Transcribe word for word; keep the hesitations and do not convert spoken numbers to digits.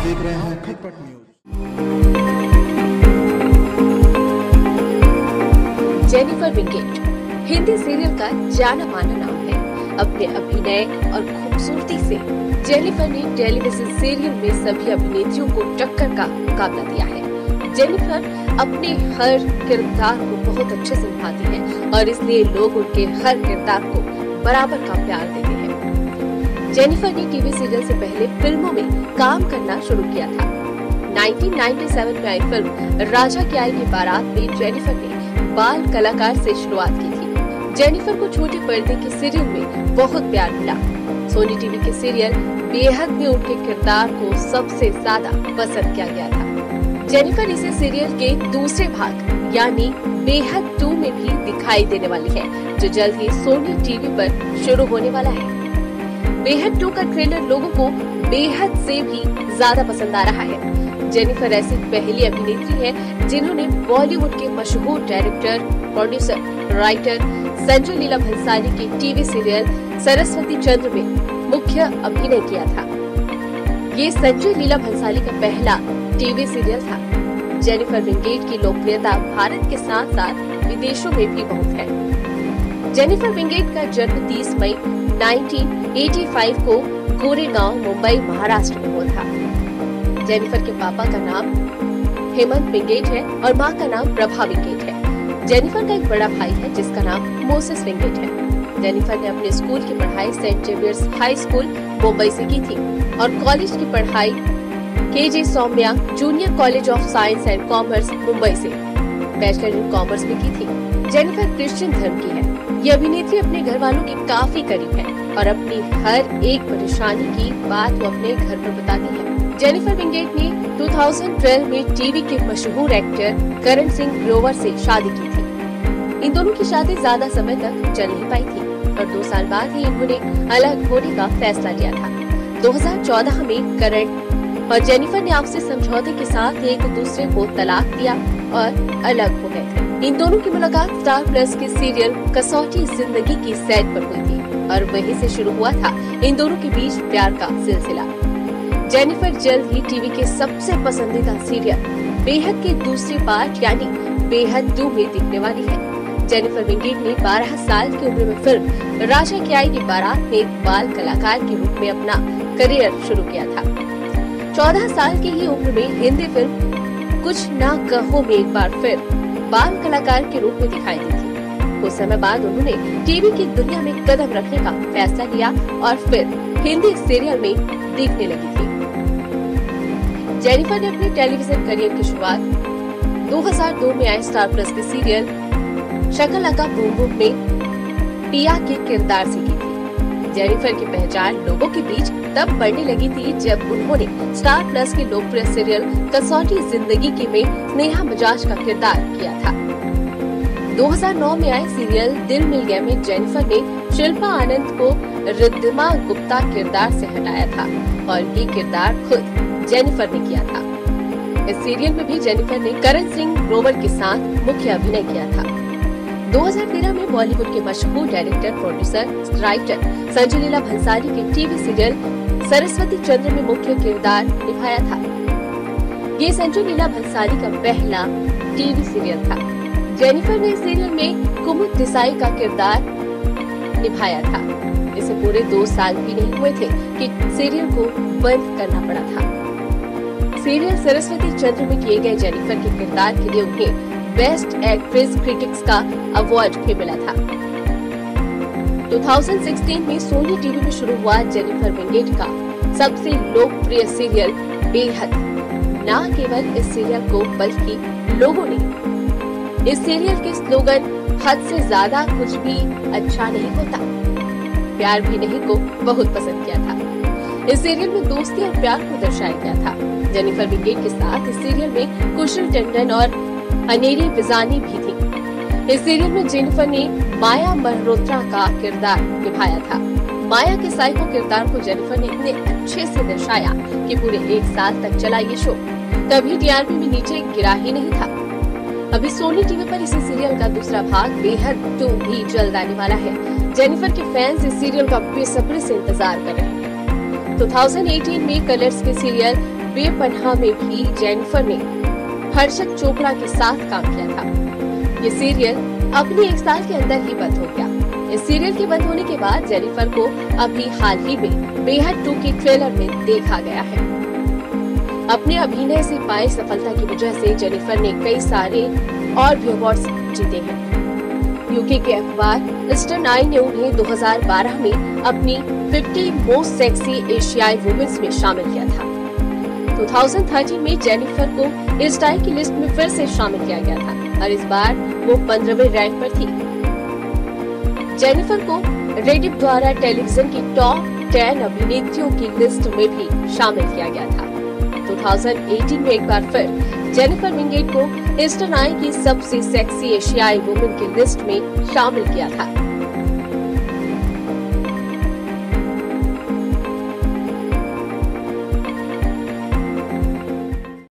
देख रहे हैं Khatpat news. Jennifer Winget Hindi serial का जाना माना नाम है। अपने अभिनय और खूबसूरती से जेनिफर ने टेलीविजन सीरियल में सभी अभिनेत्रियों को टक्कर का मुकाबला दिया है। जेनिफर अपने हर किरदार को बहुत अच्छे से निभाती है और इसलिए लोग उनके हर किरदार को बराबर का प्यार देते हैं। जेनिफर ने टीवी सीरियल से पहले फिल्मों में काम करना शुरू किया था। उन्नीस सौ सत्तानवे में आई फिल्म राजा की आई की बारात में जेनिफर ने बाल कलाकार से शुरुआत की थी। जेनिफर को छोटे पर्दे के सीरियल में बहुत प्यार मिला। सोनी टीवी के सीरियल बेहद में उनके किरदार को सबसे ज्यादा पसंद किया गया था। जेनिफर इसे सीरियल के दूसरे भाग यानी बेहद टू में भी दिखाई देने वाली है, जो जल्द ही सोनी टीवी पर शुरू होने वाला है। बेहद टू का ट्रेलर लोगों को बेहद से भी ज्यादा पसंद आ रहा है। जेनिफर ऐसी पहली अभिनेत्री है जिन्होंने बॉलीवुड के मशहूर director, producer, writer Sanjay Leela Bhansali के टीवी सीरियल सरस्वती चंद्र में मुख्य अभिनय किया था। ये संजय लीला भंसाली का पहला टीवी सीरियल था। जेनिफर विंगेट की लोकप्रियता भारत के साथ साथ विदेशों में भी बहुत है। जेनिफर विंगेट का जन्म तीस मई उन्नीस सौ पचासी को गोरेगांव, मुंबई, महाराष्ट्र में हुआ था। जेनिफर के पापा का नाम हेमंत विंगेट है और माँ का नाम प्रभा विंगेट है। जेनिफर का एक बड़ा भाई है जिसका नाम मोसेस विंगेट है। जेनिफर ने अपने स्कूल की पढ़ाई Saint Xavier's high school Mumbai से की थी और कॉलेज की पढ़ाई K J Somaiya junior college of science and commerce Mumbai से बैचलर इन कॉमर्स में की थी। जेनिफर क्रिश्चियन धर्म की है। ये अभिनेत्री अपने घर वालों के काफी करीब है और अपनी हर एक परेशानी की बात वो अपने घर पर बताती है। जेनिफर विंगेट ने दो हज़ार बारह में टीवी के मशहूर एक्टर करण सिंह ग्रोवर से शादी की थी। इन दोनों की शादी ज्यादा समय तक चल नहीं पाई थी और दो साल बाद ही इन्होंने अलग होने का फैसला लिया था। दो हज़ार चौदह में करण और जेनिफर ने आपसी समझौते के साथ एक दूसरे को तलाक दिया और अलग हो गए थे। इन दोनों की मुलाकात स्टार प्लस के सीरियल कसौटी जिंदगी की सेट पर हुई थी और वहीं से शुरू हुआ था इन दोनों के बीच प्यार का सिलसिला। जेनिफर जल्द ही टीवी के सबसे पसंदीदा सीरियल बेहद के दूसरे पार्ट यानी बेहद टू में दिखने वाली है। जेनिफर विंगेट ने बारह साल की उम्र में फिल्म राजा की आई की बारात में एक बाल कलाकार के रूप में अपना करियर शुरू किया था। चौदह साल की ही उम्र में हिंदी फिल्म कुछ ना कहो में एक बार फिर बाल कलाकार के रूप में दिखाई दी थी। कुछ समय बाद उन्होंने टीवी की दुनिया में कदम रखने का फैसला लिया और फिर हिंदी सीरियल में दिखने लगी थी। जेनिफर ने अपने टेलीविजन करियर की शुरुआत दो हज़ार दो में आए स्टार प्लस के सीरियल शकलका बूम बूम में पिया के किरदार से की थी। जेनिफर की पहचान लोगों के बीच तब बढ़ने लगी थी जब उन्होंने स्टार प्लस के लोकप्रिय सीरियल कसौटी जिंदगी की में स्नेहा बजाज का किरदार किया था। दो हज़ार नौ में आए सीरियल दिल मिल गया में जेनिफर ने शिल्पा आनंद को रिद्धिमा गुप्ता किरदार से हटाया था और ये किरदार खुद जेनिफर ने किया था। इस सीरियल में भी जेनिफर ने करण सिंह ग्रोवर के साथ मुख्य अभिनय किया था। दो हज़ार तेरह में बॉलीवुड के मशहूर director, producer, writer Sanjay Leela Bhansali के टीवी सीरियल सरस्वती चंद्र में मुख्य किरदार निभाया था। ये संजय लीला भंसाली का पहला टीवी सीरियल था। जेनिफर ने इस सीरियल में कुमुद देसाई का किरदार निभाया था। इसे पूरे दो साल भी नहीं हुए थे कि सीरियल को बंद करना पड़ा था। सीरियल सरस्वती चंद्र में किए गए जेनिफर के किरदार के लिए उन्हें बेस्ट एक्ट्रेस क्रिटिक्स का अवार्ड भी मिला था। दो हज़ार सोलह में सोनी टीवी में शुरू हुआ जेनिफर विंगेट का सबसे लोकप्रिय सीरियल बेहद। न केवल इस सीरियल को बल्कि लोगों ने इस सीरियल के स्लोगन हद से ज्यादा कुछ भी अच्छा नहीं होता, प्यार भी नहीं को बहुत पसंद किया था। इस सीरियल में दोस्ती और प्यार को दर्शाया गया था। जेनिफर विंगेट के साथ इस सीरियल में कुशल टंडन और अनेरी विजानी भी थी। इस सीरियल में जेनिफर ने माया मल्होत्रा का किरदार निभाया था। माया के साइको किरदार को जेनिफर ने इतने अच्छे से दर्शाया कि पूरे एक साल तक चला ये शो कभी टीआरपी में नीचे गिरा ही नहीं था। अभी सोनी टीवी पर इसी सीरियल का दूसरा भाग बेहद टू भी जल्द आने वाला है। जेनिफर के फैंस इस सीरियल का बेसब्री से इंतजार कर रहे हैं। दो हज़ार अठारह में कलर्स के सीरियल बेपनाह में भी जेनिफर ने हर्षद चोपड़ा के साथ काम किया था। ये सीरियल अपने एक साल के अंदर ही बंद हो गया। इस सीरियल के बंद होने के बाद जेनिफर को अभी हाल ही में बेहद टू के ट्रेलर में देखा गया है। अपने अभिनय से पाई सफलता की वजह से जेनिफर ने कई सारे और भी अवार्ड्स जीते हैं। यूके के अखबार स्टार नाइन ने उन्हें दो हज़ार बारह में अपनी पचास मोस्ट सेक्सी एशियाई वुमेन्स में शामिल किया था। दो हज़ार तेरह में जेनिफर को इस टाइम की लिस्ट में फिर से शामिल किया गया था और इस बार वो पंद्रहवें रैंक पर थी। जेनिफर को रेडिफ द्वारा टेलीविजन की टॉप टेन अभिनेत्रियों की लिस्ट में भी शामिल किया गया था। दो हज़ार अठारह में एक बार फिर जेनिफर विंगेट को स्टार नाइन की सबसे सेक्सी एशियाई वुमेन की लिस्ट में शामिल किया था।